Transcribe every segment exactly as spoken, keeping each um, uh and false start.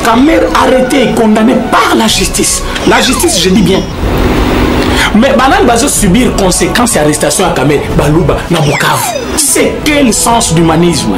Kamer arrêté et condamné par la justice. La justice, je dis bien. Mais Banan va subir conséquences et arrestations à Kamer, Balouba, Nabukav. C'est quel sens d'humanisme?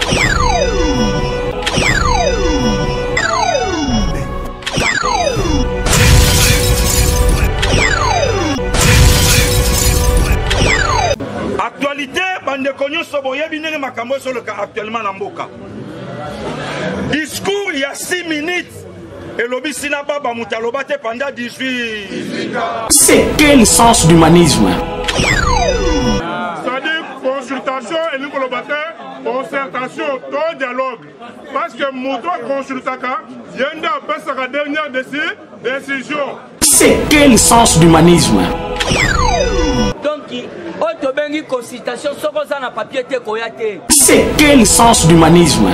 Actualité, bande connu Soboye Binere Makambo sur le cas actuellement en Mboka. Discours il y a six minutes. Et l'obis Sinaba Bamutalobate pendant dix-huit. C'est quel sens d'humanisme? C'est-à-dire consultation et nous concertation, tout dialogue. Parce que Mouto consultaka, Yenda passe la dernière décision. C'est quel sens d'humanisme? Donc, on consultation, papier. C'est quel sens d'humanisme?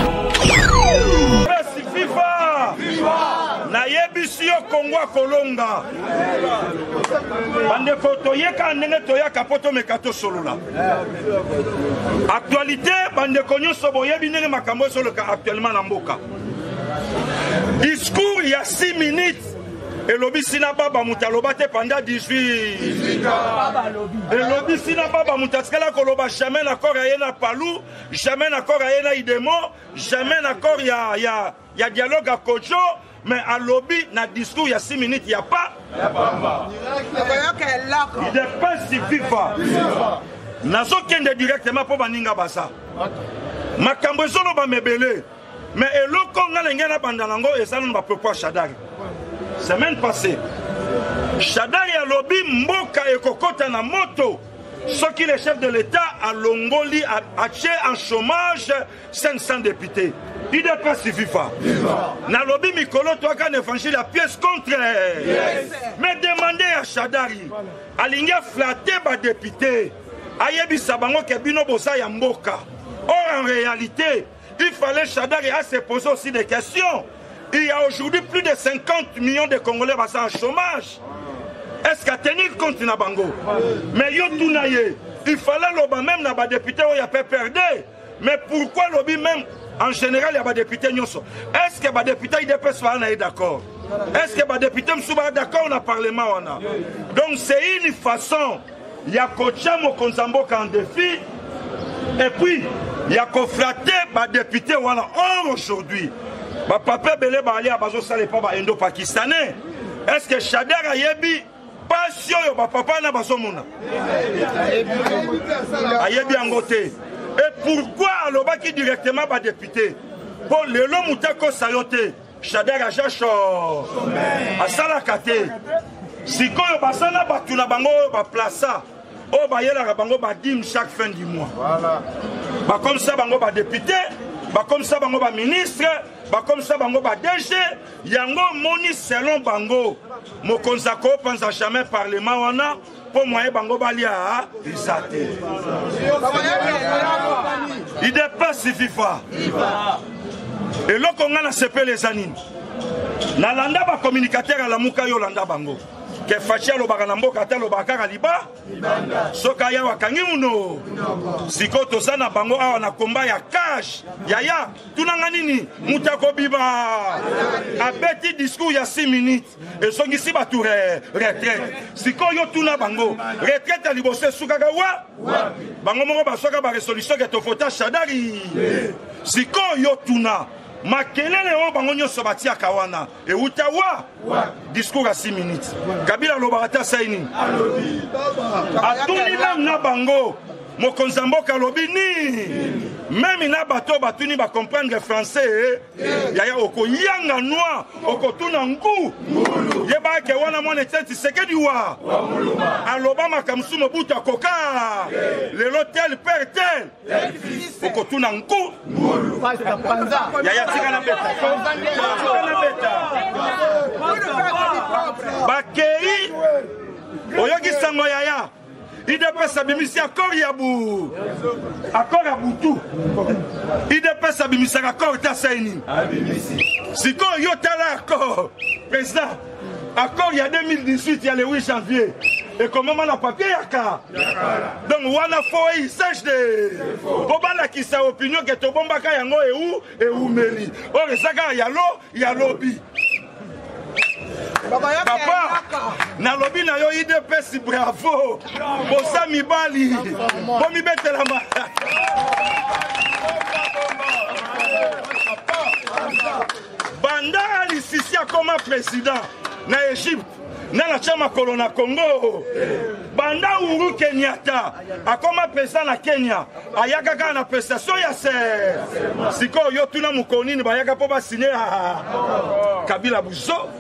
Nayebisio Congo Kolonga. Bande kotoyeka ndenge toyaka poto mekato solola. Actualité bande konyo soboyebi ndenge makambo solo actuellement na mboka. Discours il y a six minutes. Et l'obis Sinaba Mutalobate pendant dix-huit. Et l'obis Sinaba Mutaskala Koloba jamais d'accord à Yena Palou, jamais d'accord à Yena Idemo, jamais d'accord il y a il y a il y a dialogue à Kojo. Mais à lobby, dans le discours, il y a six minutes, il n'y a pas. Il dépasse si FIFA. Nazo kende directement pour Baninga Bassa. Ma cambozono ba mebele. Mais eloko ngana bandanango et ça ne va pas Shadari. Semaine passée, Shadari a lobby mboka et kokota na moto. Ce qui est le chef de l'État à Longoli a acheté en chômage cinq cents députés. Il dépasse si FIFA. Na lobby Mikolo, toi quand on franchit la pièce contraire. Yes. Mais demandez à Shadari, aligné flatter ma député. Ayebi Sabango Kebino Bosa Yamboka. Or en réalité, il fallait Shadari à se poser aussi des questions. Il y a aujourd'hui plus de cinquante millions de Congolais en chômage. Est-ce qu'à tenir compte na bango? Mais yo tunaye, il fallait l'oba même na ba député où il y a pas perdu. Mais pourquoi lobby même en général il y a des députés nyoso? Est-ce que les députés I D P S sont d'accord? Est-ce que les députés sont d'accord dans le Parlement? Donc c'est une façon, il y a Kocha Mokonzambo en défi, et puis il y a confraté les députés. Or aujourd'hui, papa Belé Bali a bazo salé pas indo-pakistanais. Est-ce que Shader a yebi passion yo papa na bazo mona? A yebi angoté. Et pourquoi alobaki directement ba député? Pour le long moutako sayote, Shader a jacho asala kate. Siko yo basana batuna bango ba plaça. O ba yela bango ba dim chaque fin du mois. Voilà. Ba comme ça bango ba député, ba comme ça bango ba ministre, ba comme ça bango ba D G, yango moni selon bango. Mokonzako pense jamais parlement wana. Pour moi, bango balia risate. Il dépasse si FIFA. Et là, on a séparé les animes. Nalanda ba communicateur à la muka yolanda bango. Que facia lo baganambo kata lo bakara liba. Soka ya wakangi uno. Siko tosana bango awa na komba ya cash. Yaya, tunanga nini? Mutako biba. Abeti discours ya six minutes. Et songi si ba tour retraite. Siko yo tuna bango. Retraite à libose sukaka wa. Bango moko ba soka ba résolution ke to fota Shadari. Siko yo tuna. Makelele o bango nyoso batia kawana e utawa discours à six minutes. Kabila lobarata saini atuni même na bango mokonzamboka lobi ni même na bato batuni ba comprendre français yaya oko yanga noir oko tuna ngu yeba ke wana mona tenti sekedi wa aloba makamsu mobutu akoka le l'hôtel père tel oko tuna ngu yaya tika na beta tika na beta bakei oyoki sango yaya I D P S abimisi accord yabu accord abutu I D P S abimisi accord ta saini siko yo tala accord président accord il y a deux mille dix-huit il y a le huit janvier ekomama na papier yaka donc wana fo isage de bobalakisa opinion ke tobombaka yango eu eumeli oyo ezaka yalo yalobi papa nalobi na yo I D P S bravo bosa mibali bomibetelama banda alisisi akoma président na Égypte na la chama kolona Congo banda Uhuru Kenyatta akoma président na Kenya ayaka kaka na prestation ya se siko yo tuna mukoni ni bayaka po basine Kabila buzo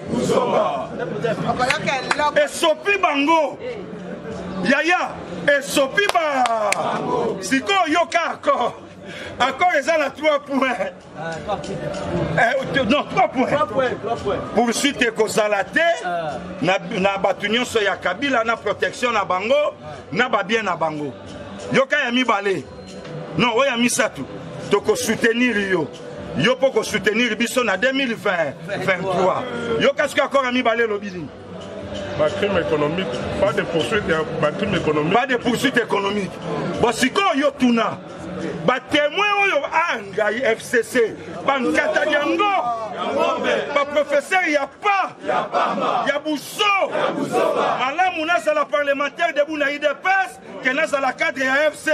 esopi bango yaya esopi ba siko yo kako accord eza na trois points euh, non trois points poursuite ekozala te na bato nyonso ya Kabila na protection na bango na babien na bango yoka ya mibale non oyo ya misato tokosoutenir yo yo po kosoutenir biso na deux mille vingt-trois yoka soki accord ya mibale elobi nini crime économique, pas de poursuite économique. Pas de poursuite économique. Bon, si yo tuna, ba témoin oyo anga F C C, ban Katayango, ba professeur y a pas, y a Bousso, malamu na la parlementaire de Bouna I D P S, que na la cadre ya F C.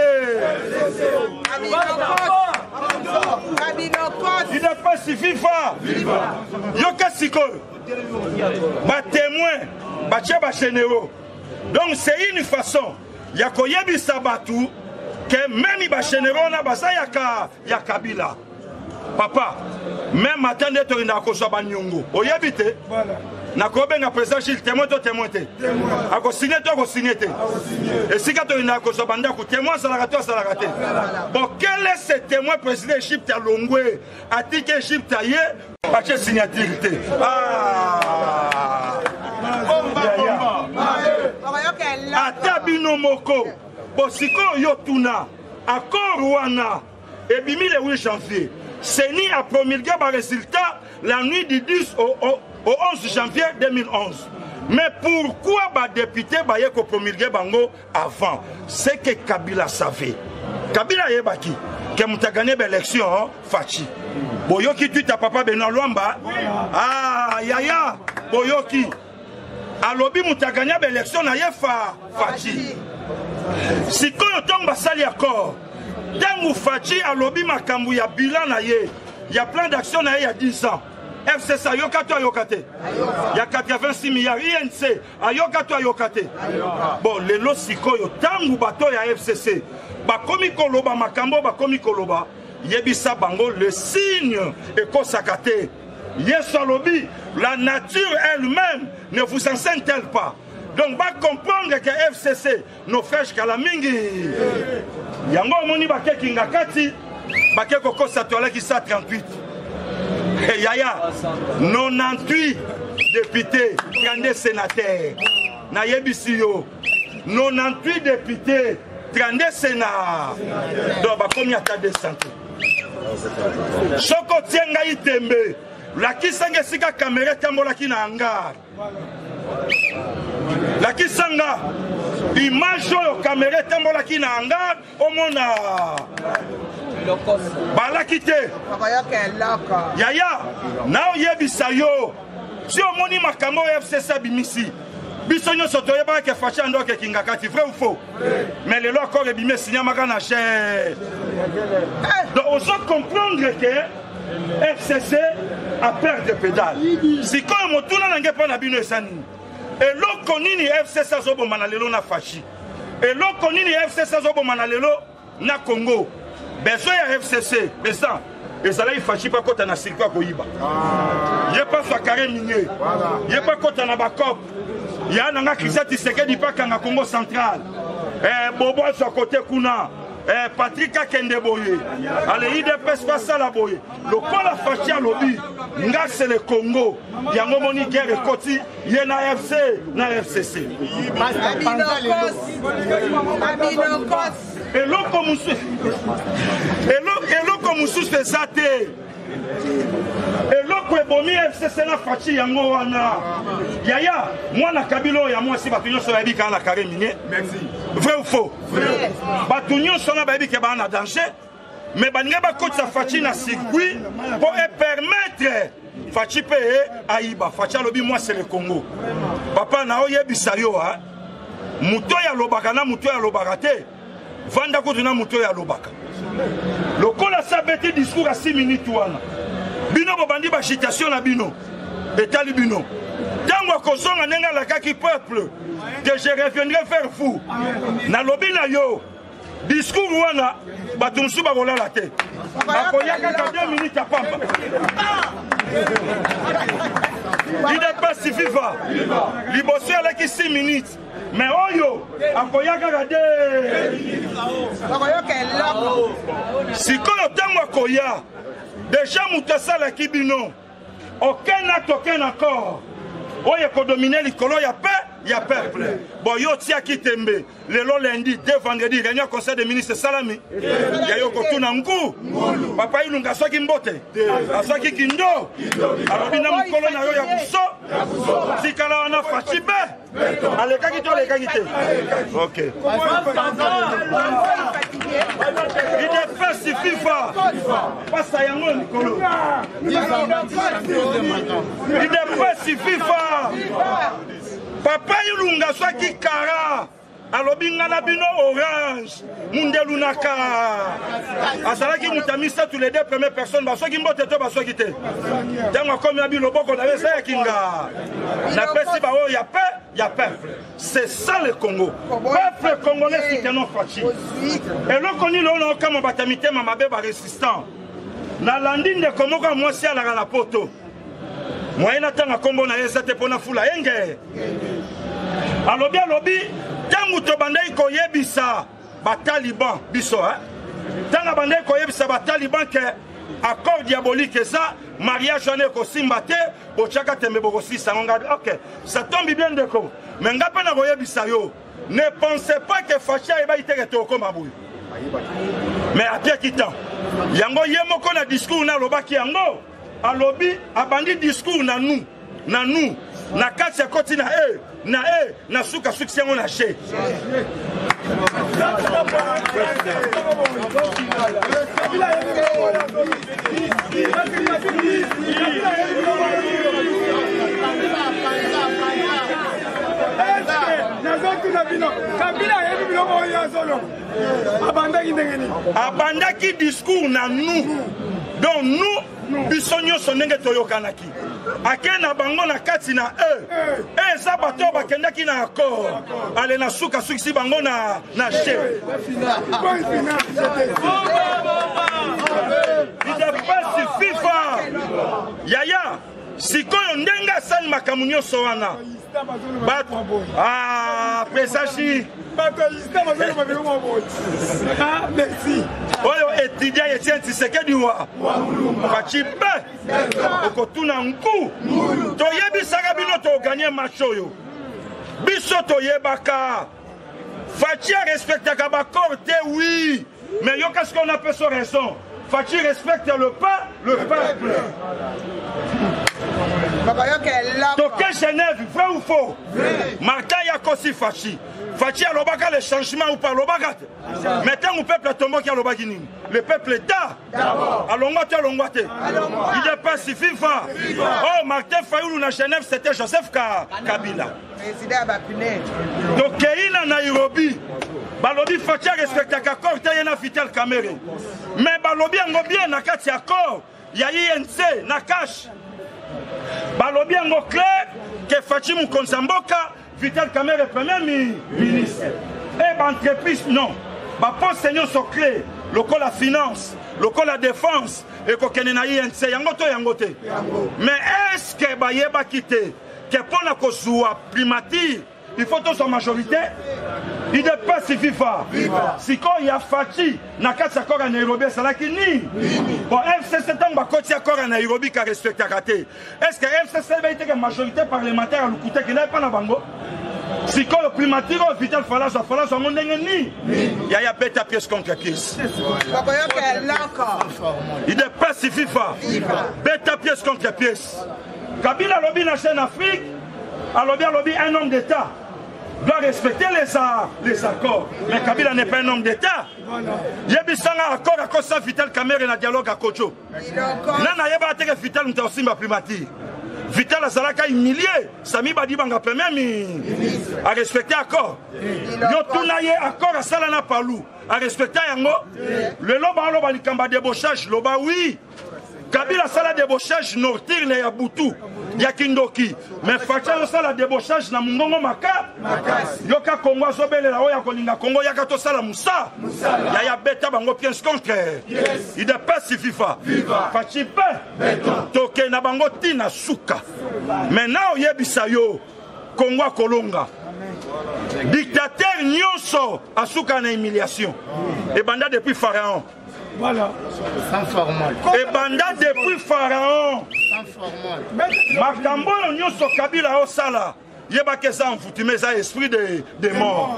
I D P S FIFA. Yoka siko. Ba témoin, ba tia ba généraux. Donc c'est une façon ya koyebisa batu que même ba généraux na basa ya ka ya Kabila. Papa, même matin de to ina ko so ba nyongo. Oyebite. Voilà. Na ko benga président Gilles témoin to témoin te. Ako signer to ko signer te. Et si ka to ina ko so banda ko témoin ça la to ça la raté. Bon, quel est ce témoin président Égypte à Longwe? A-t-il que Égypte aille pas de signature? Ah. Atabino moko. Bosiko yotuna. Accord wana. Et bimi le huit janvier. Seni a promulgué le résultat la nuit du dix au, au, au onze janvier deux mille onze. Mais pourquoi les députés ont promulgué bango avant? C'est que Kabila savait. Kabila yebaki que m'a gagné l'élection Fachi. Boyoki tu ta papa Benoît Luamba. Ah yaya Boyoki. Alobi m'a gagné l'élection na yefa Fachi. Si quand on tombe à sali accord. Tangu Fachi alobi makambu ya bilan na ye. Il y a plein d'actions na ye il y a dix ans. F C C ayoka to ayokate. Il y a quatre-vingt-six milliards. I N C ayoka to ayokate. Bon, lelo sikoyo tangu bato ya F C C. Ba komi koloba makambo ba komi koloba. Yebisa bango le signe ekosakate. Yes alobi, la nature elle-même ne vous enseigne-t-elle pas? Donc va comprendre que F C C no fait jusqu'à la mingi. Yango moni ba ke kingakati ba ke koko satola ki sa trente-huit. Hey yaya quatre-vingt-dix-huit députés, trente sénateurs. Na yebisi yo quatre-vingt-dix-huit députés, trente sénats. Donc ba komi ata de santé. Soko tienga itembe. La kisanga sika caméra tambola ki na hangar. La kisanga image yo caméra tambola ki na hangar omona bala kite yaya na oyebisa yo si omoni makambo F C C bimisi biso nyonso toyeba ke fachi ando ke kingakati vrai ou faux mais le loko le bimé signamaka na chair donc on doit comprendre que F C C a peur de pédale si quand motuna nange pa na bino esani et loko nini F C C zo bomana lelo na fachi et loko nini F C C zo bomana lelo na Congo besoin ya F C C besoin ezala ifachi pa kota na circuit ko yiba ye pa fakare minier ye pa kota na bakop ya na nga Kisati Sekedi pa kanga Congo central eh bobo so côté kuna eh Patrick Akende boye ale I D P S passa la boye le kola fachi a lobby nga c'est le Congo yango moni guerre koti ye na F C na F C C et l'eau comme et l'eau et l'eau comme sous fait zate et l'eau ebomi F C C na fachi yango wana yaya mwana kabilo ya moi si batu nyonso bayebi ka na carré minier vrai ou faux batu nyonso na bayebi ke ba na danger mais baninga bakotisa fachi na circuit pour permettre fachi pe aïba fachi alobi moi c'est le Congo papa na oyebisa yo ha muto ya lobaka na muto ya lobaka te vanda ko na muto ya lobaka lokola sabeti discours à six minutes wana bino bobandi ba citation na bino etali bino tango kozonga nenga la kaki peuple que je reviendrai faire fou na lobi na yo discours wana batumsu ba kolala te akoya kaka deux minutes à pamba il n'est pas si viva liboso ala ki six minutes mais oyo akoya kaka deux sikoyo tango akoya déjà mutasala ki bino aucun acte aucun accord oyo kodominer likolo ya paix ya peuple bon yo tia kitembe lelo lundi deux vendredi réunion conseil des ministres salami ya yo kotuna ngu papa ilunga soki mbote asoki kindo alobina mukolo na yo ya buso tikala wana fachi be alekaki to alekaki te ok il est fait si FIFA pasa yango likolo il est fait si FIFA papa ilunga soki kara alobi ngana bino orange mundelu naka asalaki mutamisa tous les deux premières personnes basoki mbote to basoki te tango comme ya biloboko na besa ya kinga na pesi ba o ya paix ya peuple c'est ça le Congo peuple congolais c'est que non fachi et le koni lo na kama batamite mama be ba résistant na landinde komoko moi si ala la poto moi na tanga kombo na yesa te pona fula enge alobi alobi tangu to bandai koyebisa ba taliban biso hein tanga bandai koyebisa ba taliban ke accord diabolique ça mariage ne ko simba te bochaka tembe boko sisa ngonga OK ça tombe bien de ko mais ngapa na koyebisa yo ne pensez pas que facha eba iteke to ko mabuyi mais après kitan yango yemoko na discours na lobaki yango alobi abandi discours na nous na nous na kati ya koti na e na e na suka suksi yango na she abandaki discours na nous donc nous bisonyo sonenge toyokanaki akena bango na kati na e eza bato bakendaki na accord ale na suka suksi bango na na che idepesi FIFA yaya sikoyo ndenge asali makambo nyonso wana ah pesashi oyo étudiant Etienne Tshisekedi wa fachi be okotuna nku toyebisaka bino toganye match oyo biso toyebaka fachi respectaka bakor te oui mais yo qu'est-ce qu'on appelle son raison fachi respecte le pas le peuple toke Genève vrai ou faux Martin Yakosi fachi fachi alobaka le changement ou pas alobaka mais tant le peuple tombe qui alobaki nini le peuple da alongwa te alongwa te il est pas si FIFA oh Martin Fayoulou na Genève c'était Joseph Kabila président Bakune donc ina Nairobi balobi fachi respecta accord te na Vital Kamerhe mais balobi ngo bien na kati accord ya I N C na cash balobi ngo clair que fachi mukonza mboka Vital Kamerhe premier ministre et entreprise non ba poste nyonso sont clés lokola la finance lokola la défense et kokene na I N C yango to yango te mais est-ce que ba yeba kité que pour la kozua primature il faut tous en majorité il n'est pas si FIFA si quand il y a fachi na kati accord à Nairobi ça la kini bon F C C tamba koti accord à Nairobi ka respecter kate est-ce que F C C va être majorité parlementaire à l'ukute qui n'est pas na bango sikoyo primature oyo vital falazwa falazwa yango ndenge nini yaya beta pièce contre pièce idepesi fifa beta pièce contre pièce. Kabila alobi na chaîne Afrique alobi alobi un homme d'état doit respecter les, les accords. Mais Kabila n'est pas un homme d'État. Yebisanga accord à cause de Vital Kamerhe na dialogue à Kojo. Nana yeba ateke Vital n'était aussi ma primature. Vital Azalaka humilié. Sami Badi Banga premier à respecter accord. Yo tunaye accord à Salana Palou à respecter yango. Le loba loba likamba débauchage loba oui. Kabila sala débauchage nortir ne ya Butu ya Kindoki mais facha sala débauchage na Mungongo maka yoka Kongo zobele la oya kolinga Kongo yaka to sala Musa ya ya beta bango pièce contre il de passe FIFA fachi pe toke na bango tina suka maintenant yebisa yo Kongo kolonga dictateur nyonso asuka na humiliation et banda depuis Pharaon. Voilà. Sans formal. Et banda depuis Pharaon. Sans formal. Makambo nyonso Kabila osala. Yeba que ça en foutu mais ça esprit de de mort.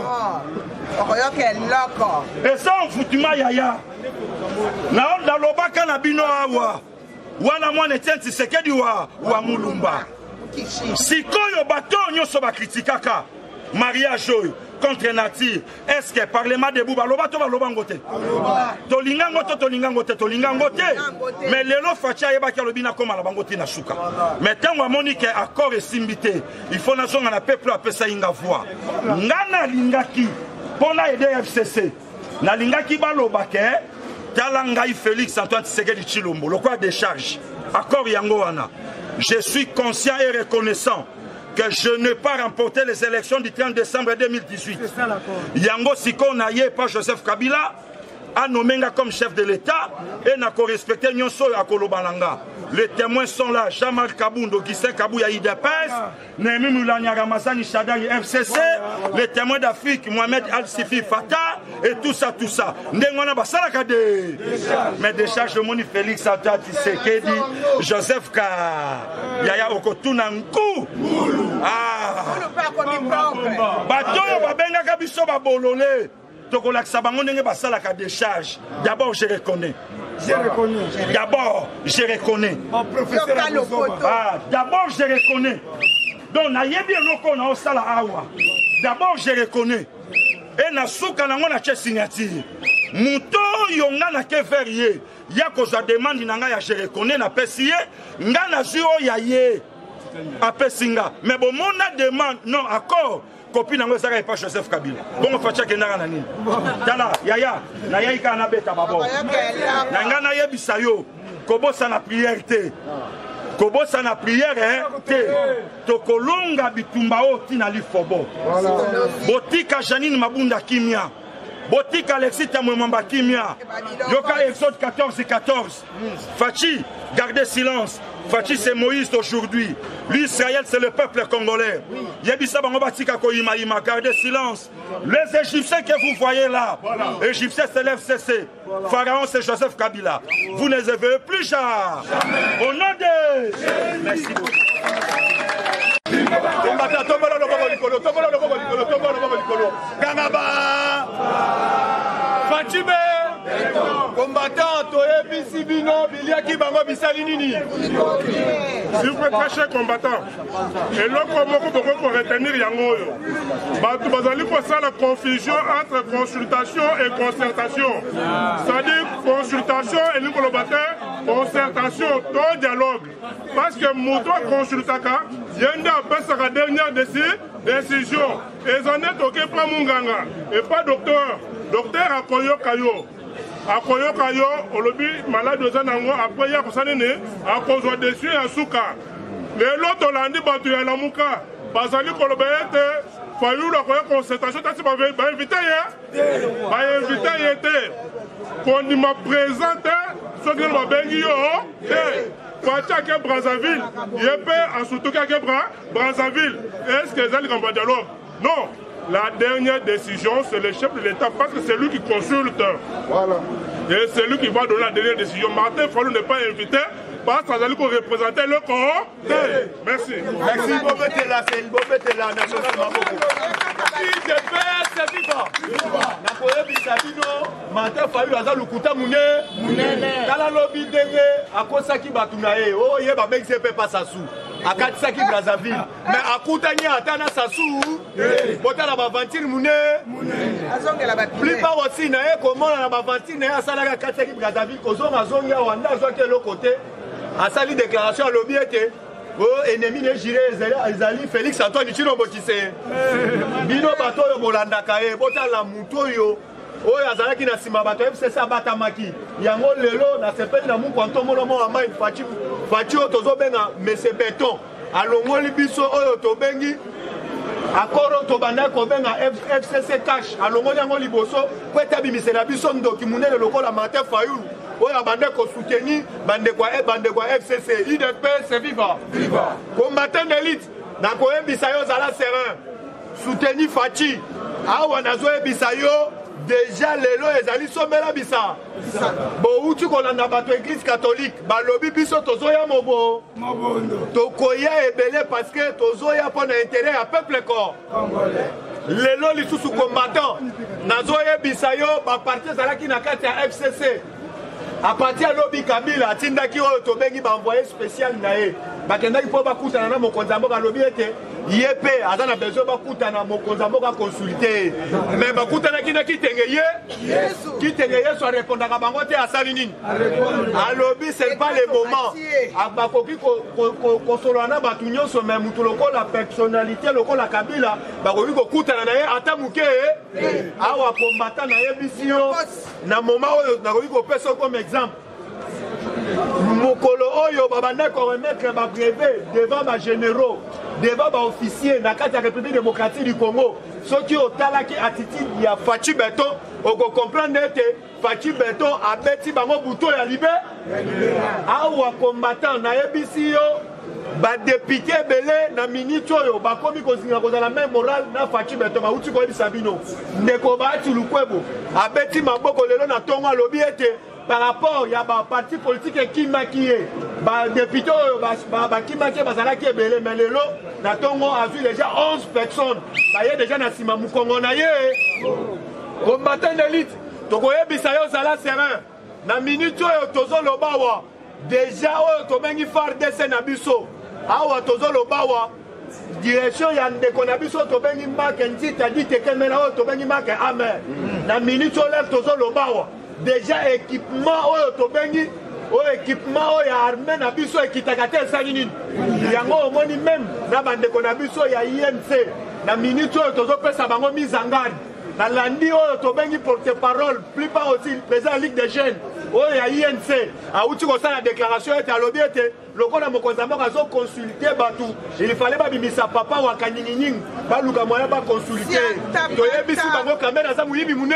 Et ça en foutu ma yaya. Na onda lobaka na bino awa. Wana mwana tenti sekedi wa wa mulumba. Sikoyo bato nyonso ba kritikaka. Mariage contre nature. Est-ce que parlement de Bouba Loba to Loba ngote? Tolinga ngote tolinga ngote tolinga ngote. Mais lelo facha yeba ki lobina koma la bangote na suka. Mais tango amoni ke accord et simbité, il faut na zonga na peuple apesa inga voix. Ngana lingaki pona aider F C C. Na lingaki ba loba ke talangai Félix Antoine Tshisekedi Tshilombo, le quoi décharge. Accord yango wana. Je suis conscient et reconnaissant que je n'ai pas remporté les élections du trente décembre deux mille dix-huit. Yango Siko Naye par Joseph Kabila a nommé comme chef de l'État et n'a pas respecté Nyonso à Kolobalanga. Les témoins sont là, Jean-Marc Kaboundo, Gisèle Kabouya I D P S, Némi Moulania Ramazani Chadari F C C, les témoins d'Afrique, Mohamed Al-Sifi Fatah, et tout ça, tout ça. Ndengwana Basalaka de. Mais déjà, je m'en Félix Antoine Tshisekedi, Joseph Ka, Yaya Okotunankou. Ah! Bato Babenga Kabiso Babolole. D'abord, je reconnais. Je reconnais. D'abord, je reconnais. Ah, d'abord, je reconnais. Donc, d'abord, je reconnais. Et na souka na ngona che signature. Muto yonga na ke verrier. Ya ko za demande na nga ya je reconnais na pesier. Nga na zio ya ye. A pesinga. Mais bon, mon demande, non, accord. Copine nango saka pas Joseph Kabila. Bon facha kendanga na nini? Tala yaya na yaika na beta babo. Na ngana yebisa yo kobosa na prière te. Kobosa na prière hein te. Tokolonga bitumba o tina lifobo. Botika Janine Mabunda Kimia. Botika Alexis Tamwemamba Kimia. Yoka Exode quatorze et quatorze. Fachi, gardez silence. Fachi c'est Moïse d'aujourd'hui. L'Israël c'est le peuple congolais. Yebisa Bangobatika Koyima Ima, gardez silence. Les Égyptiens que vous voyez là, voilà. Égyptiens c'est l'F C C. Voilà. Pharaon c'est Joseph Kabila. Vous ne les verrez plus jamais. Au nom de... Merci beaucoup. Fatime combattant toyebisi bino biliaki bango bisali nini. S'il vous plaît, très cher combattant, et loko moko boko pour retenir yango yo batu bazali kosala confusion entre consultation et concertation. C'est-à-dire consultation et nous combattant concertation to dialogue parce que moto consultaka yenda apesaka dernière décision et en est ok pas munganga et pas docteur. Docteur akoyoka yo akoyoka yo olobi malade ozanango après ya kosanene akozwa dessus ya suka lelo tolandi bato ya lamuka bazali koloba ete fayulu akoya concertation tati ba invité ye ba invité ye te kondima présente soki ba bengi yo te Facha ke Brazzaville yepe asutuka ke Brazzaville est-ce que ezali kamba dialogue? Non. La dernière décision, c'est le chef de l'État parce que c'est lui qui consulte. Voilà. Et c'est lui qui va donner la dernière décision. Martin Fayulu n'est pas invité parce que vous allez représenter le corps. Merci. Merci, Bobete la c'est Bobete la national Maboko. Si je fais c'est vivant. Na koye bisabino, mata fayu aza lukuta mune. Kala lobi denge akosaki batunae. Oh ye ba mexé pe pas sasu. Akatisaki Brazzaville. Mais akutani atana sasu. Botala ba ventire mune. Plupart aussi na e comment na ba ventire na asala akatisaki Brazzaville kozonga zonga wanda zoke le côté. Asali déclaration à lobby était oh ennemi ne giré ezali Félix Antoine Chino Botise bino bato yo bolanda kae botala muto yo oyo azalaki na sima bato F C C abatamaki yango lelo na sepeli na muko ntomono mo amai fachi fachi o tozobenga mese beton alongoli biso oyo tobengi akoro tobanda kobenga F C C cash alongoli yango liboso po etabimisela biso ndoki munene lokola Martin Fayulu oyo bande ko soutenir bande kwa e bande kwa F C C I D P c'est vivant vivant combattant d'élite na ko ebisa yo zala serein soutenir Fachi awa nazo ebisa yo déjà lelo ezali somela bisa bo uti ko na bato église catholique balobi biso tozoya mobo mobondo tokoya ebele parce que tozoya pour intérêt à peuple corps congolais lelo lisusu combattant nazo ebisa yo ba parti zalaki na kati ya F C C à partir de l'Obi Kabila, Tindaki Otobengi m'a envoyé spécial nae. Bakendaki po bakutana na mokonzambo ka lobi ete yepe azana besoin bakutana mokonzambo ka consulter. Mais bakutana kina kitengeye Yesu. Kitengeye so répondre ka bango te asali nini. A lobi c'est pas le moment. Abakoki ko konsolana batu nyonso mais mutu lokola personnalité lokola Kabila bakoki ko kutana nae ata muke awa combattant nae bisio na moment oyo nakoki ko pesa comme exemple. Mokolo oyo babanda ko remettre ba brevet devant ba généraux, devant ba officiers na kati ya République démocratique du Congo. Soki otalaki attitude ya Fachi Beton, oko comprendre ete Fachi Beton abeti bango buto ya libé. Awa combattant na yebisi yo ba député belé na minute oyo ba komi kozinga ko la même morale na Fachi Beton ba uti ko yebisa bino. Ndeko ba ati lukwebo abeti maboko lelo na tongo lobi ete par rapport à la parti politique qui maquille, les députés qui maquillent, mais le lot, Natongo a vu déjà onze personnes. Il y a déjà Nassima Moukongo Naye, combattant d'élite. Tokoye Bisayo Zala Serein, na minute Tozo Lobawa, déjà Tobengi Fardese Nabiso, Awa Tozo Lobawa, direction Yande Konabiso, Tobengi Mak, Nzi, Tadi Tekemena, Tobengi Mak, Amen. Na minute Tozo Lobawa. Déjà équipement oyo tobengi oyo équipement oyo armée na biso ekitakate sanini yango omoni même na bandeko na biso ya I N C na minute oyo tozopesa bango mise en garde na landi oyo tobengi porte-parole plupart aussi président Ligue des jeunes oyo ya I N C auti kosala déclaration ete alobi ete lokola mokonzi moko azo consulter batu il fallait babimisa papa wa kaningining baluka moya ba consulter toyebisi bango kamera za muyibi mune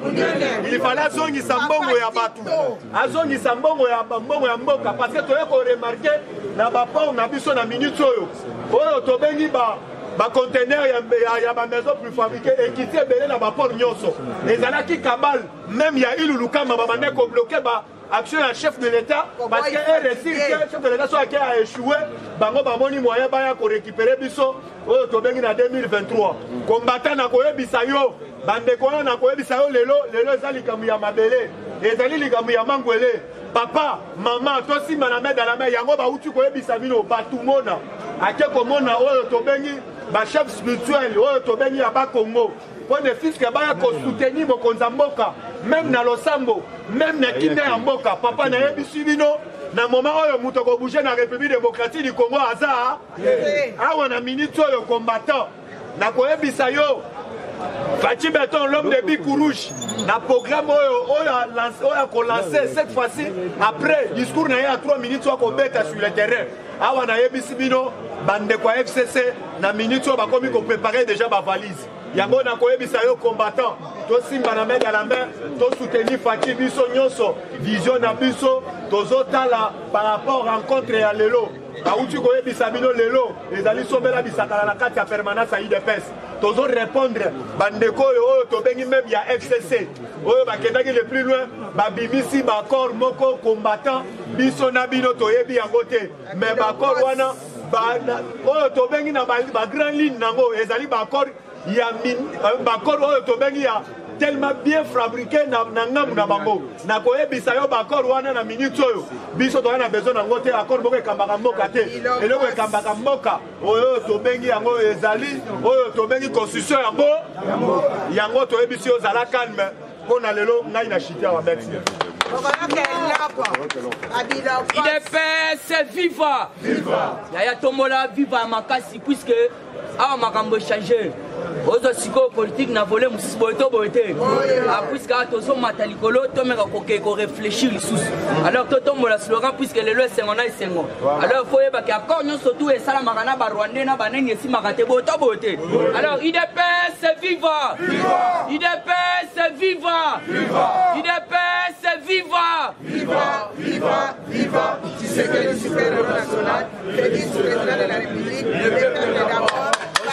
il fallait azongisa mbongo ya batu azongisa mbongo ya mbongo ya mboka parce que toye ko remarquer na bapa na biso na minute oyo oyo tobengi ba ba conteneur ya ya ba maison préfabriquée et qui était belé na ba port nyonso ezalaki kabal même ya ilulukama ba bande ko bloquer ba action à chef de l'État parce que elle réussit que le chef de l'État soit qui a échoué bango bamoni moyen ba ya ko récupérer biso oyo tobengi na deux mille vingt-trois combattant na koyebisa yo bande ko na koyebisa yo lelo lelo ezali kamu ya mabele ezali likamu ya mangwele papa maman tosi maname dans la main yango ba uti koyebisa bino batumona ake komona oyo tobengi ba chef spirituel oyo tobengi ya ba Congo pour ne fils que ba ko soutenir mokonza mboka même na losambo même na kinde ya mboka papa na yebisi bino na moment oyo muto ko bouger na République démocratique du Congo aza awa na minute oyo combattant na koyebisa yo Fachi Beton l'homme de Bic Rouge na programme oyo oyo ko lancer cette fois-ci après discours na ya trois minutes ko beta sur le terrain awa na yebisi bino bande kwa F C C na minute oyo bakomi ko préparer déjà ba valise yango na koyebisa yo combattant to simba na main à la main to soutenir Fachi biso nyonso vision na biso tozotala par rapport rencontre ya lelo auti koyebisa bino lelo ezali sobela bisakala na kati ya permanence ya I D P S tozo répondre bandeko oyo tobengi même ya F C C oyo bakendaki le plus loin babimisi bakor moko combattant biso na bino toyebi yango te mais bakor wana oyo tobengi na ba grand ligne nango ezali bakor ya bakor oyo tobengi ya tellement bien fabriqué na ngamu na bango na koyebisa yo bakor wana na minute oyo biso toza na besoin nango te akor moko ekambaka mboka te eloko ekambaka mboka oyo tobengi yango ezali oyo tobengi constitution yango yango toyebisi yo zala calme mpo na lelo ngai na chite awa merci. I D P S viva Yaya Tombola viva makasi puisque awa makambo changer ozo siko politique na volé musi boito boité ah puisque tozo mata likolo to meka koke ko réfléchir lisusu alors to tombola slogan puisque le le sengo na sengo alors faut yeba ki accord nyonso tout et sala makana ba rwandais na baneni esi makate boito boité alors I D P S viva I D P S viva I D P S viva viva viva viva tu sais que le supérieur national le vice-président de la République le peuple d'abord.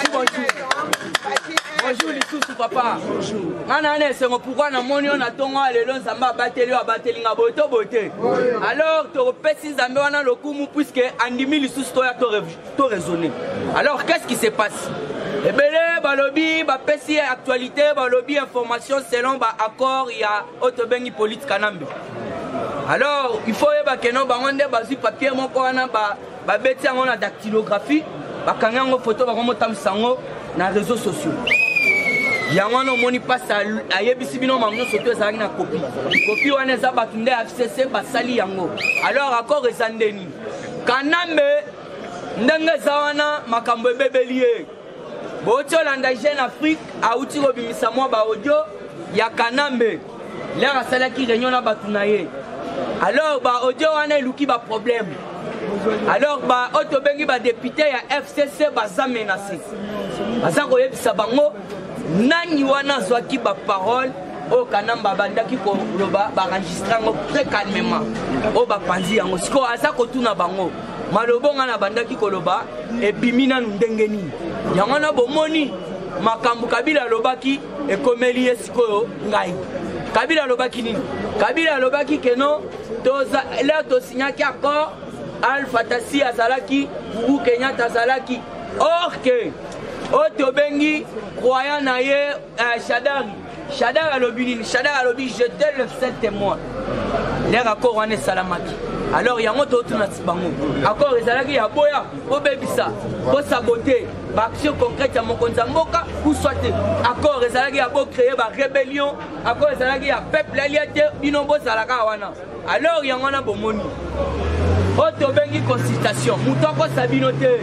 Bonjour les tous papa. Manane c'est pourquoi na moni on atongo lelo nzamba bateli wa bateli nga boto boté. Alors to repesi nzambe wana lokumu puisque andimi lisusu to ya to raisonner. Alors qu'est-ce qui se passe? Ebele balobi ba pesi actualité balobi information selon ba accord ya otobengi politique kanambe. Alors il faut yeba keno bangonde bazu papier moko wana ba ba beti yango na dactylographie ba kangango photo ba komo tamsango na réseaux sociaux. Yango no moni pasa ayebisi bino mamno soto ezalaki na copie. Copie wana eza batunde ya F C C basali yango. Alors accord ezandeni. Kanambe ndenge zawana makambo ebebelie. Boto landa Jeune Afrique auti kobimisa mwa ba audio ya Kanambe. L'air asalaki réunion na batunaye. Alors ba audio wana eluki ba problème. Alors ba otobengi ba député ya F C C baza menacé. Baza koyebisa bango nani wana zwaki ba parole o Kanamba bandaki ko loba ba enregistrer ngo très calmement o ba panzi yango siko aza ko tuna bango malobonga na bandaki ko loba e bimina ndengeni yango na bomoni makambu Kabila lobaki e komeli esiko ngai Kabila lobaki nini Kabila lobaki keno toza là to signaki accord Alpha Tassi azalaki Uhuru Kenyatta azalaki or que otobengi croyant na ye Shadari Shadari alobi Shadari alobi j'étais le seul témoin l'air accord wana salamaki alors yango to tuna tsibango accord ezalaki ya boya obebisa po saboter ba action concrète ya mokonza mboka ou soit accord ezalaki ya bo créer ba rébellion accord ezalaki ya peuple aliate bino bo zalaka wana alors yango na bomoni otobengi consultation mutoko sabino te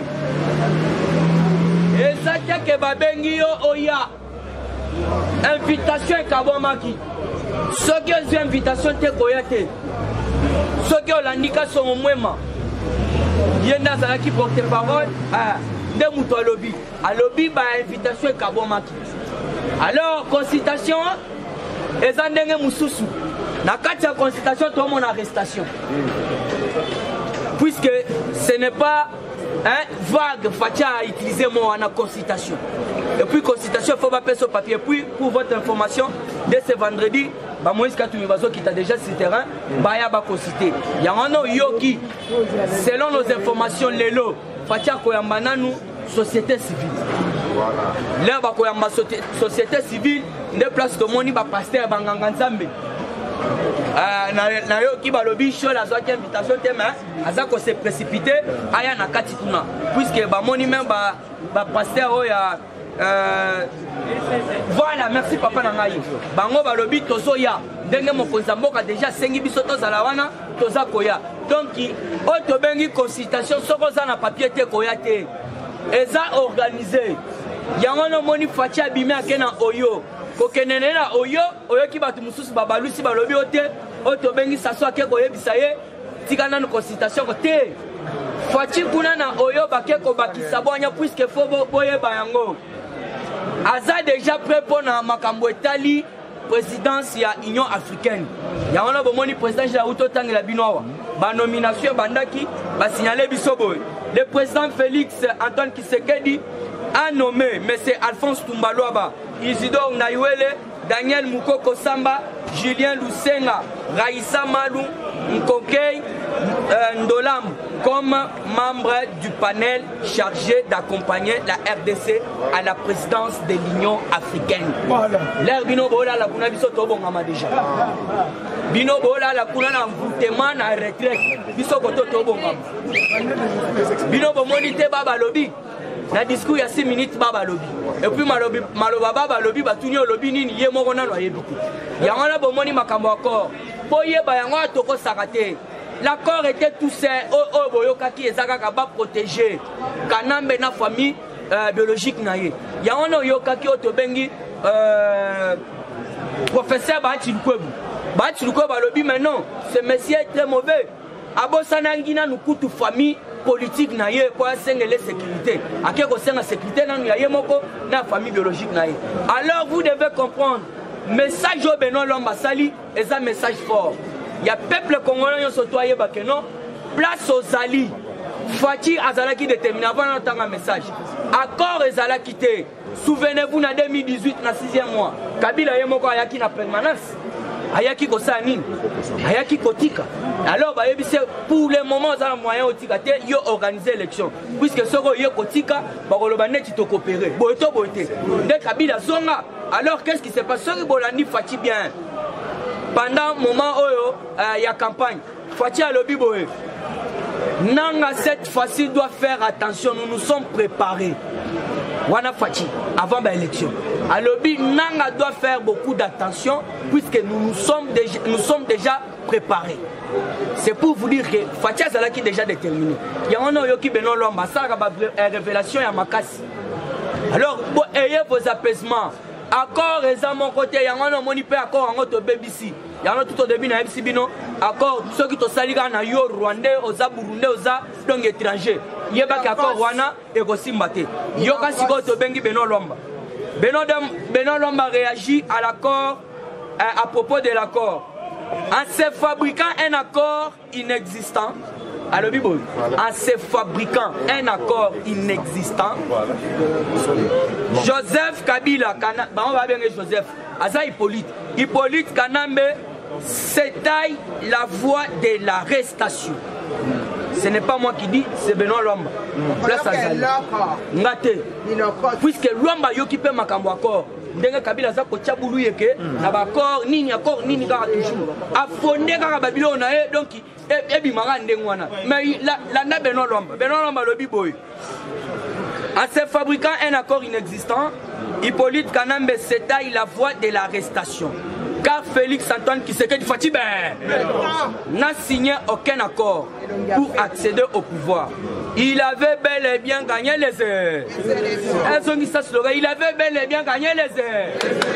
ezate ke babengi yo oya invitation ekabomaki soki ozwi invitation te koya te soki olandika songo mwema ye nde azalaki porte parole nde moto alobi alobi ba invitation ekabomaki alors consultation eza ndenge mosusu na kati ya consultation tomona arrestation puisque ce n'est pas hein, vague, Fatia a utilisé mon en consultation. Et puis consultation, il faut pas passer au papier. Et puis pour votre information, dès ce vendredi, bah Moïse Katumibazo qui t'a déjà sur le terrain, bah y a pas consulté. Il y a un yoki, selon nos informations, l'élo, Fatia Koyambana nous, société civile. Là, bah Koyamba société civile, des places de moni, bah pasteur Banganganzambe. Na yo ki balobi show la zoaki invitation tema azako se précipité aya na kati kuna puisque ba moni même ba ba pasteur oya euh voilà merci papa na ngai bango balobi tozo ya ndenge mokonza mboka déjà sengi biso tozala wana toza koya donc o to bengi consultation soko za na papier te koya te eza organisé yango no moni Fatia bimi akena oyo kokenene na oyo oyo ki batu mususu babalusi balobi ote oto bengi saso ake koyebisa ye tikana na consultation kote Fatia kuna na oyo bakeko bakisa bonya puisque fo boyeba yango aza déjà prêt pour na makambo etali présidence ya Union africaine yango na bomoni président Jaouto tangela binowa ba nomination bandaki ba signaler biso boy le président Félix Antoine Tshisekedi a nommé M. Alphonse Tumbaloaba, Isidore Nayuele, Daniel Moukoko Samba, Julien Lusenga, Raïssa Malou, Nkokei euh, Ndolam comme membre du panel chargé d'accompagner la R D C à la présidence de l'Union africaine. L'air bino bola la kuna biso to bongama déjà. Bino bola la kuna na voûtement na retraite biso ko to bongama. Bino bo monité baba lobby. Na discours il y a six minutes baba lobby. Et puis malobi maloba baba lobby batuni lobby nini ye moko na no yebiku. Yango na bo moni makambo encore. Boye ba yango atoko sakate. L'accord était tout seul, oh boyoka qui est à protéger Kanambe na famille euh, biologique naie. Il y a un yoka qui otobengi euh, professeur Bachilukwebo. Bachilukwebo lobby maintenant, ce monsieur est très mauvais. Abosanangina nous coûte famille politique naie pour assurer la sécurité. À quel point la sécurité na naie moko na famille biologique naie. Alors vous devez comprendre, message au Benoît Lomba Sali est un message fort. Il y a peuple congolais qui sont non place aux alliés. Fati Azala qui détermine avant d'entendre un message. Accord Azala quitté. Souvenez-vous, en deux mille dix-huit, dans le sixième mois, Kabila Yemoko Ayaki na permanence. Ayaki Kosanin. Ayaki Kotika. Alors, pour le moment, ils ont moyen de organiser l'élection. Puisque ce qui est Kotika, ils ont coopéré. Dès Kabila Zonga. Alors, qu'est-ce qui se passe? Ce qui Fati bien. Pendant le moment où il y a campagne, Fati a lobby boé. Nanga cette fois-ci doit faire attention, nous nous sommes préparés. Wana Fati, avant l'élection. A lobby, Nanga doit faire beaucoup d'attention puisque nous nous sommes déjà, nous sommes déjà préparés. C'est pour vous dire que Fati a qui déjà déterminé. Il y a un autre qui benon l'homme, ça a révélation à Makassi. Alors, ayez vos apaisements. Accord et à mon côté, il y a un moni pe accord en autre B B C. Il y a un tout au début na B B C bino accord ceux qui to saliga na yo Rwandais, aux Burundais, aux donc étrangers. Il y a pas accord wana et aussi maté. Yo ka siko to bengi Beno Lomba. Beno Beno Lomba réagit à l'accord à, à propos de l'accord. En se fabriquant un accord inexistant. Alors, en se fabriquant un accord inexistant, Joseph Kabila, on va bien Joseph, Aza Hippolyte, Hippolyte Kanambe s'étaille la voie de l'arrestation. Ce n'est pas moi qui dis, c'est Benoît Lomba. Place Azali. Ngate. Puisque Lomba yo qui peut makambo accord. Ndenge Kabila za ko tchabulu yeke na ba accord nini accord nini ka toujours. A fondé ka Babylone na e donc et bi mara ndenge wana. Mais la la na Benoît Lomba. Benoît Lomba lobi boy. En se fabriquant un accord inexistant, Hippolyte Kanambe s'étaille la voie de l'arrestation. Car Félix Antoine Tshisekedi Fati n'a signé aucun accord pour accéder au pouvoir. Il avait bel et bien gagné les airs. Il avait bel et bien gagné les airs.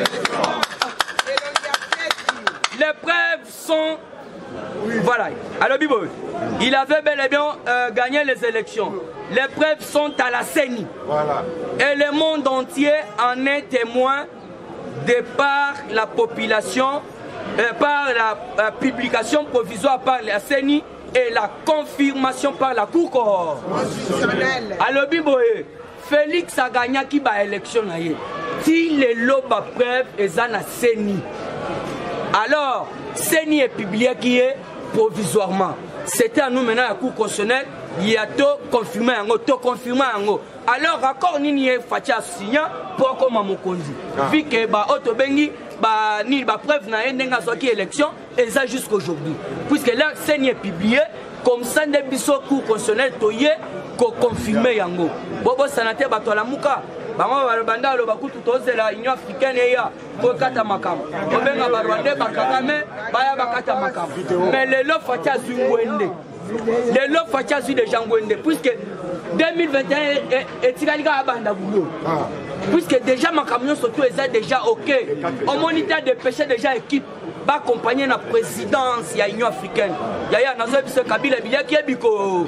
Les preuves sont... Voilà. Alors, Bibo, il avait bel et bien euh, gagné les élections. Les preuves sont à la C E N I. Voilà. Et le monde entier en est témoin de par la population, euh, par la euh, publication provisoire par la C E N I et la confirmation par la Cour constitutionnelle. Alors, Biboé, Félix a gagné qui va élection. Si les lobes preuve et ça na C E N I. Alors, C E N I est publié qui est provisoirement. C'était à nous maintenant la Cour constitutionnelle. Il y a tout confirmé, tout confirmé. Alors, accord ni Fatia signé pour comme mon conduit. Vu que bah autobengi bah ni bah preuve na yenga soki élection et ça jusqu'aujourd'hui. Puisque là C E N I est publié comme ça des biso Cour constitutionnelle toyé ko confirmé yango. Bobo sénateur batola muka. Bango balobanda lo bakutu toze la Union africaine ya ko kata makam. Obenga ba Rwanda bakakame baya bakata makam. Mais le lo Fatia zungwende. Les lots Fatia sur des gens Gwende, puisque deux mille vingt et un est Tigaliga Abanda Boulot. Puisque déjà ma camion surtout est déjà ok. On moniteur de pêcher déjà équipe. Va accompagner la présidence de l'Union africaine. Il y a un Kabila qui est Biko.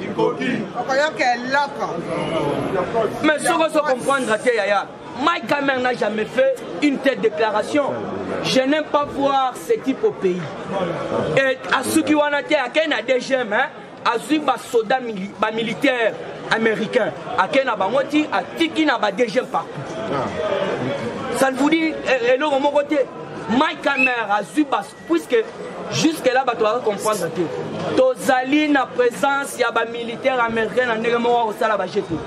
Mais ce qu'on se comprendre, Mike Kamer n'a jamais fait une telle déclaration. Je n'aime pas voir ce type au pays. Et à ceux qui ont été à Kenya, des gemmes, hein. azui ba soda mili, ba militaire américain akena bangoti atiki na ba deuxième partout. Ça vous dit et le mon côté Mike Hammer azui bas puisque jusque là ba tu vas comprendre que tozali na présence ya ba militaire américain na ndenge mo osala ba jeté.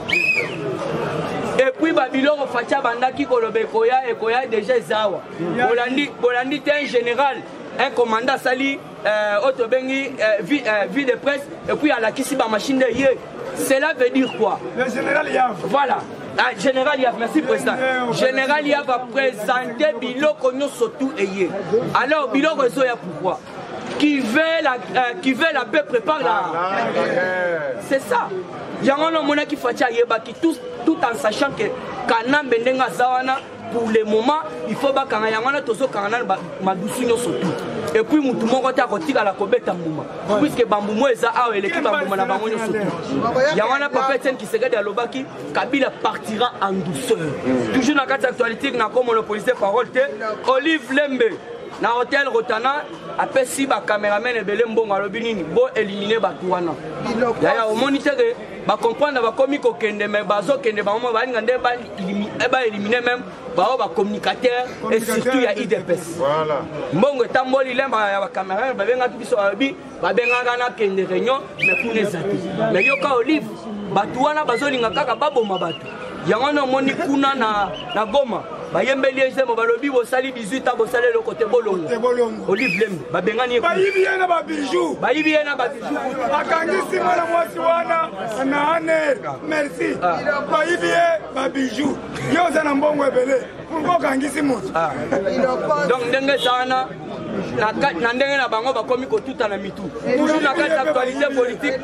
Et puis Babylone fatia bandaki kolobe koya et koya déjà zawa. Bolandi Bolandi était un général, un commandant sali euh Otobengi euh, vie, euh, vie de presse et puis à la kisi ba machine de yé. Cela veut dire quoi? Le général Yav. Voilà. Ah, général Yav, merci président. Général Yav va présenter Biloko Nyosotu Eye. Alors Biloko Zoya pourquoi? Qui veut la euh, qui veut la paix prépare la. C'est ça. Yangono mona qui fatia yeba qui tout tout en sachant que kana bendenga zawana pour le moment il faut ba kana yangona tozo kana madusu nyoso tout. Et puis mutu moko ta kotika la kobeta mbuma puisque bambumo eza awa eleki bambuma na bango nyoso tout. Yangona papa Etienne qui serait de lobaki Kabila partira en douceur. Toujours dans quatre actualité na comme le policier parole te Olive Lembe na hôtel Rotana après si ba caméraman ebele mbongo alobi nini bo éliminer ba tuana ya au moniteur ba comprendre ba komi ko kende mais bazo kende ba mo ba ngande ba ba éliminer même ba ba communicateur et surtout ya I D P S voilà mbongo tamboli lemba ya ba caméraman ba benga biso abi ba benga na kende réunion mais pour les amis mais yoka Olive ba tuana bazo linga kaka baboma batu yango moni kuna na na Goma bayembeli ezemo balobi bosali dix-huit ans bosali le côté bolongo Olive Lembe babengani bayibi yana ba bijou bayibi yana ba bijou akangisi mala mwasi wana na ane merci bayibi ba bijou yoza na mbongo ebele pourquoi kangisi moto donc ndenge sana na ndenge na bango bakomi kotuta na mitu toujours na kati actualité politique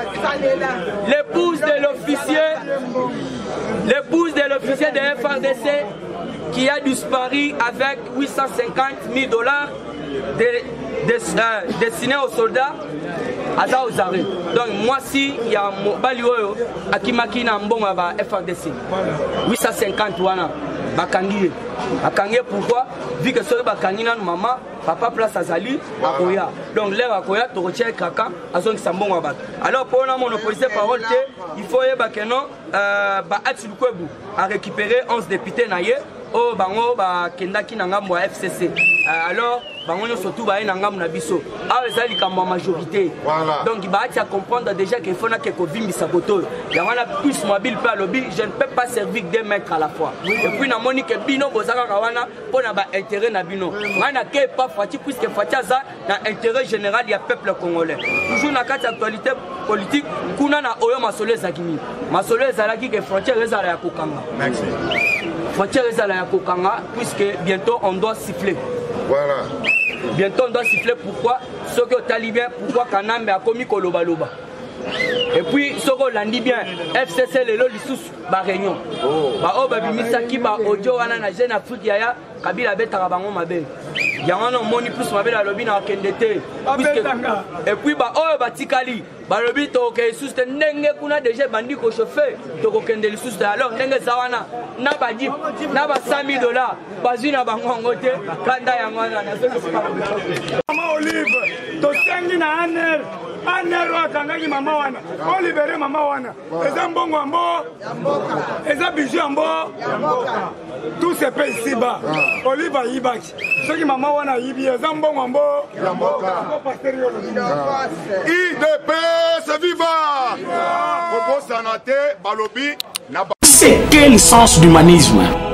l'épouse de l'officier l'épouse de l'officier de F R D C qui a disparu avec huit cent cinquante mille dollars de, de, euh, destinés aux soldats à Zaozare. Donc moi si il y a Balioyo Akimaki na mbongo ba F R D C huit cent cinquante wana bakangiye bakangiye pourquoi vu que ce bakangi na maman papa place azali akoya donc l'air akoya to retient kaka azongi sambongo ba alors pour na monopoliser parole il faut yeba que non euh ba Atsilukwebu a récupéré onze députés na ye oh bango ba kendaki na ngambo F C C alors bango surtout ba na ngambo na biso a ezali kamba majorité donc il va à comprendre déjà qu'il faut na que kovimbisa boto ya wana plus mobile pas lobby je ne peux pas servir deux maîtres à la fois et puis na monique bino bozaka kawana pona ba intérêt na bino wana ke pas fati puisque fati za na intérêt général ya peuple congolais toujours na carte actualité politique kuna na oyo masolo zakini masolo ezalaki que frontière ezala ya kokanga merci frontière ezala ya kokanga puisque bientôt on doit siffler. Voilà. Bientôt on doit siffler pourquoi ce que talibien pourquoi Kanambe a commis Koloba Loba. Et puis ce que l'on dit bien F C C le lissus ba réunion. Ba o ba bimisaki ba audio wana na jeune Afrique ya Kabila betaka bango mabe. Yango moni plus mabe la lobby na kendete. Et puis ba o ba tikali ba lobby to ke suste ndenge kuna déjà bandi ko chauffer to ko kende lissus alors ndenge zawana na ba dip na ba cent mille dollars bazina bango ngote kanda yango na Mama Olive to sengi na aner aner akangaki mama wana o libérer mama wana eza mbongo ambo eza bijou ambo tout se paye ici bas Olive ayibaki soki mama wana yibi eza mbongo ambo I D P S viva Bobo Sanate Balobi. C'est quel sens d'humanisme?